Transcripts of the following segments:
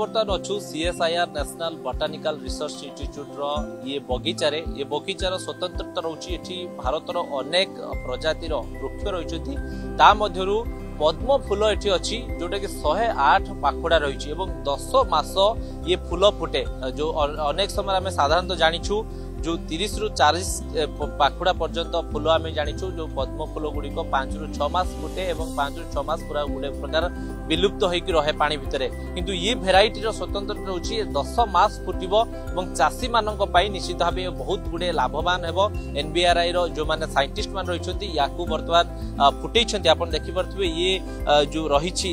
बर्तमान अच्छु CSIR National Botanical Research Institute रो ये बगीचार स्वतंत्रता रोची एठी भारतर अनेक प्रजातिर वृक्ष रही ता मध्यरु पद्म फूल एठी अछि जोटा कि 108 पाखुड़ा रही एवं 10 मास ये फूल फुटे जो अनेक समय आम साधारणतः जानिछु जो 30 रु 40 पाखुड़ा पर्यंत फूल आम जानिछु जो पद्म फूल गुड़ी 5 रु 6 मास फुटे एवं 5 रु 6 मास पूरा गोटे प्रकार विलुप्त होइकी रहे पानी भितरे किंतु ये भेराइटी रो स्वतंत्रता रहउछि 10 मास फुटिबो एवं चासी मानक पई निश्चित भाबे बहुत गुडे लाभवान हेबो एनबीआरआई रो जो माने साइंटिस्ट मान रहिछथि याकू वर्तमान फुटेछथि आपण देखि परथबे ये जो रहिछि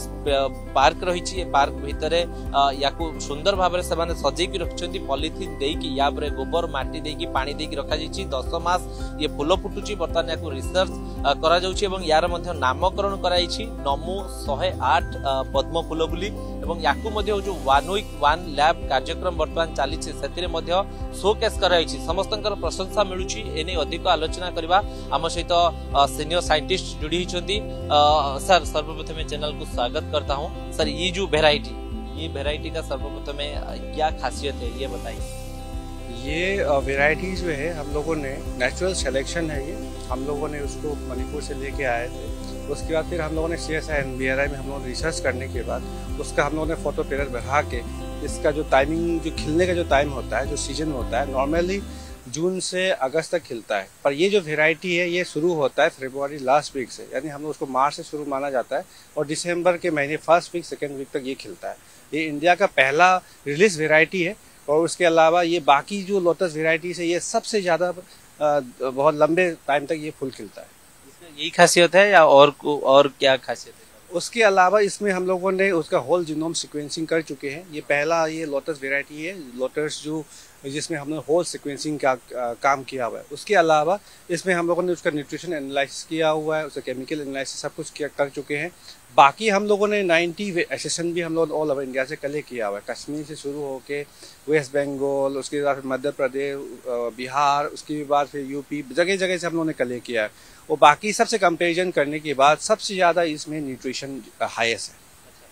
पार्क रहिछि ये पार्क भितरे याकू सुंदर भाबरे से माने सजेकी रखछथि पॉलिथिन देकी या परे गोबर माटी देकी पानी देकी रखा जाइछि 10 मास ये फूल फुटुछि वर्तमान याकू रिसर्च करा जाउछि एवं यार मध्ये नामकरण कराइछि नमो 108 पद्म फूल बुली एवं याकू मध्ये जो 1 वीक 1 लैब कार्यक्रम वर्तमान चली से मध्ये शोकेस कराइछि समस्तंकर प्रशंसा मिलुछि एने अधिक आलोचना करबा हम सहित सीनियर साइंटिस्ट जुड़ी हिचंती सर सर्वप्रथम चैनल को स्वागत करता हूं सर ये जो वेराइटी का सर्वप्रथम क्या खासियत है ये बताइए। ये वेराइटी जो है हम लोगों ने नेचुरल सिलेक्शन है ये हम लोगों ने उसको मणिपुर से लेके आए थे उसके बाद फिर हम लोगों ने सीएसआई एनबीआरआई में हम लोगों ने रिसर्च करने के बाद उसका हम लोगों ने फोटो पीरियड बढ़ा के इसका जो टाइमिंग जो खिलने का जो टाइम होता है जो सीजन होता है नॉर्मली जून से अगस्त तक खिलता है पर ये जो वेराइटी है ये शुरू होता है फरवरी लास्ट वीक से यानी हम लोग उसको मार्च से शुरू माना जाता है और दिसंबर के महीने फर्स्ट वीक सेकेंड वीक तक ये खिलता है। ये इंडिया का पहला रिलीज वेराइटी है और उसके अलावा ये बाकी जो लोटस वेराइटी है ये सबसे ज़्यादा बहुत लंबे टाइम तक ये फूल खिलता है। यही खासियत है या और क्या खासियत है? उसके अलावा इसमें हम लोगों ने उसका होल जीनोम सीक्वेंसिंग कर चुके हैं। ये पहला ये लोटस वेराइटी है लोटस जो जिसमें हमने होल सीक्वेंसिंग का काम किया हुआ है। उसके अलावा इसमें हम लोगों ने उसका न्यूट्रिशन एनालिसिस किया हुआ है उसका केमिकल एनालिसिस सब कुछ कर चुके हैं। बाकी हम लोगों ने 90 एसेसन भी हम लोग ऑल ओवर इंडिया से कलेक्ट किया हुआ है कश्मीर से शुरू होके वेस्ट बंगाल उसके बाद मध्य प्रदेश बिहार उसके बाद फिर यूपी जगह जगह से हम लोगों ने कलेक्ट किया है और बाकी सबसे कंपैरिजन करने के बाद सबसे ज़्यादा इसमें न्यूट्रिशन हाईएस्ट है।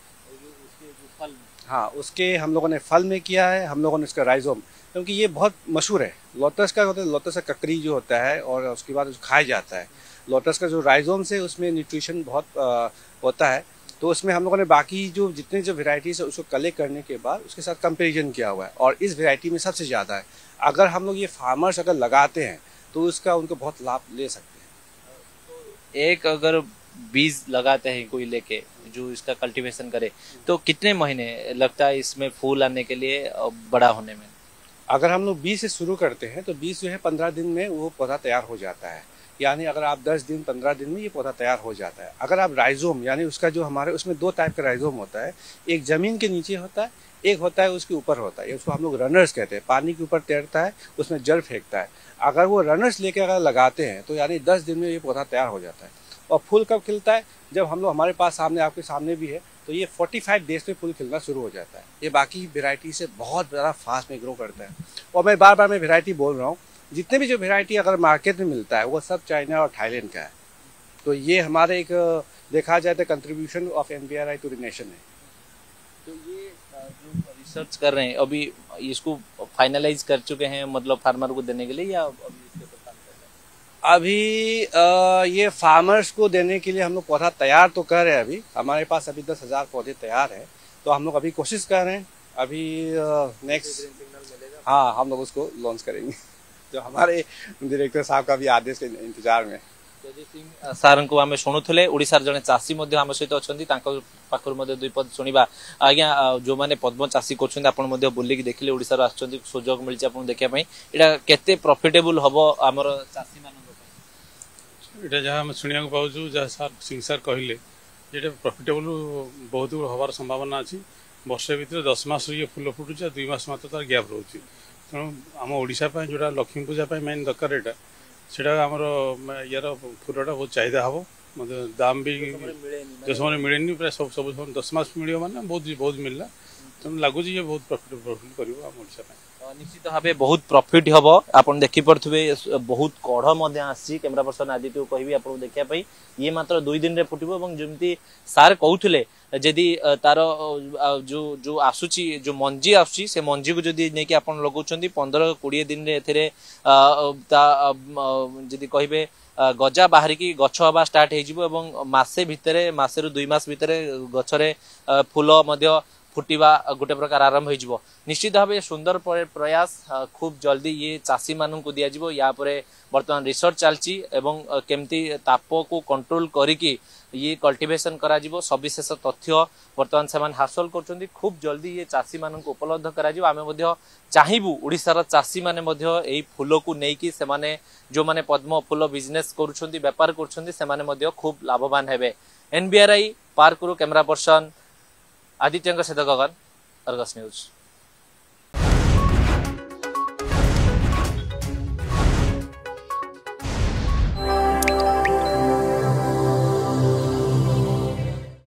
हाँ उसके हम लोगों ने फल में किया है हम लोगों ने उसका राइजोम क्योंकि ये बहुत मशहूर है लोटस का होता है लोटस का ककड़ी जो होता है और उसके बाद खाया जाता है लोटस का जो राइजोम से उसमें न्यूट्रिशन बहुत होता है तो उसमें हम लोगों ने बाकी जो जितने जो वेराइटीज़ है उसको कलेक्ट करने के बाद उसके साथ कंपैरिजन किया हुआ है और इस वेराइटी में सबसे ज़्यादा है। अगर हम लोग ये फार्मर्स अगर लगाते हैं तो उसका उनको बहुत लाभ ले सकते हैं। एक अगर बीज लगाते हैं कोई लेके जो इसका कल्टीवेशन करे तो कितने महीने लगता है इसमें फूल आने के लिए बड़ा होने में? अगर हम लोग बीज से शुरू करते हैं तो बीज जो है 15 दिन में वो पौधा तैयार हो जाता है यानी अगर आप 10 दिन 15 दिन में ये पौधा तैयार हो जाता है। अगर आप राइजोम यानी उसका जो हमारे उसमें 2 टाइप का राइजोम होता है एक ज़मीन के नीचे होता है एक होता है उसके ऊपर होता है उसको हम लोग रनर्स कहते हैं पानी के ऊपर तैरता है उसमें जड़ फेंकता है। अगर वो रनर्स लेकर अगर लगाते हैं तो यानी 10 दिन में ये पौधा तैयार हो जाता है। और फूल कब खिलता है जब हम लोग हमारे पास सामने आपके सामने भी है तो ये 45 डेज में फूल खिलना शुरू हो जाता है। ये बाकी वेराइटी से बहुत ज़्यादा फास्ट में ग्रो करता है और मैं बार बार मैं वेराइटी बोल रहा हूँ जितने भी जो वेराइटी अगर मार्केट में मिलता है वो सब चाइना और थाईलैंड का है। तो ये हमारे एक देखा जाए तो contribution of NBRI to the nation है। तो ये जो रिसर्च कर रहे हैं अभी इसको फाइनलाइज कर चुके हैं मतलब फार्मर को देने के लिए या अभी ये फार्मर्स को देने के लिए हम लोग पौधा तैयार तो कर रहे हैं। अभी हमारे पास अभी 10,000 पौधे तैयार हैं तो हम लोग अभी कोशिश कर रहे हैं अभी नेक्स्ट हाँ हम लोग उसको लॉन्च करेंगे जो हमारे डायरेक्टर साहब का भी आदेश के इंतजार में। सार को आम शुणुले ओडिशार जड़े चाषी आम सहित अच्छा पाखर दुई पद शुणा आज्ञा जो मैंने पद्म चाषी कर बुलिक देखिले ओडिशार सुजोग मिली आप देखापी यहाँ केते प्रॉफिटेबल हम आमर चाषी मान जहाँ शुणा पाचु जहाँ सार सिंह सार कहले ये प्रॉफिटेबल बहुत हबार संभावना अच्छी वर्ष भितर 10 मास ये फूल फुटुचे 2 मास मात्र तार गैप रोचे तेणु आम ओडिशा जोटा लक्ष्मी पूजा मेन दरकार यहाँ सेटा आमर यार फूलटा बहुत चाहिदा हम मतलब दाम भी जो समय मिले प्राय सब सब 10 मास मिले मैंने बहुत बहुत मिलला तेणु लगुच ये बहुत प्रॉफिट कर ओडिशा। निश्चित भाव बहुत प्रॉफिट हम आपन देखि पड़थुबे बहुत कढ़ मध्य आसी कैमरा पर्सन आदित्य कहबी आपन देखिया पई ये मात्र 2 दिन रे फुटिबो एवं जेमती सार कहउथले जदि तार जो जो आसुची जो मंजी आसुची से मंजी को जदि नेकी आपन लगौचंदी 15-20 दिन रे एथिरे जदि कहबे गजा बाहर की गछ हवा स्टार्ट हो एवं मासे भितरे मासे रु 2 मास भितरे गछरे फूल मध्य फुटिवा गोटे प्रकार आरंभ हो निश्चित भाव सुंदर प्रयास खूब जल्दी ये चाषी मानू को दिया या परे वर्तमान रिसर्च चलची एवं केमती ताप को कंट्रोल करिकी ये कल्टिवेशन करा जिवो सविशेष तथ्य वर्तमान से हासिल कर खूब जल्दी ये चाषी मानू उपलब्ध करा जिवो आमे मध्य चाहिबू ओडिशार चाषी माने मध्य एई फूल को नेकी से माने जो माने पद्म फूल बिजनेस करूछंती व्यापार करूछंती से माने मध्य खूब लाभवान हेबे। एनबीआरआई पार्करू कैमरा पर्सन आदित्य सहित गगन, अर्गस न्यूज।